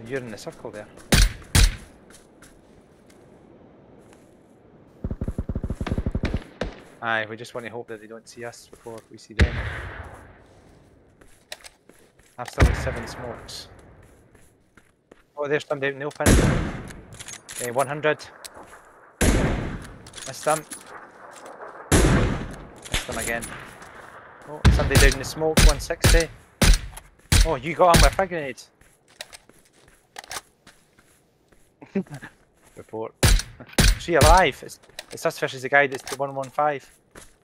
You're in the circle there. Aye, we just want to hope that they don't see us before we see them. I've still got 7 smokes. Oh, there's somebody out in the open. 100. Missed them. Missed them again. Oh, somebody down in the smoke, 160. Oh, you got him with a frag grenade. Report. Is she alive? It's suspicious the guy that's the 115.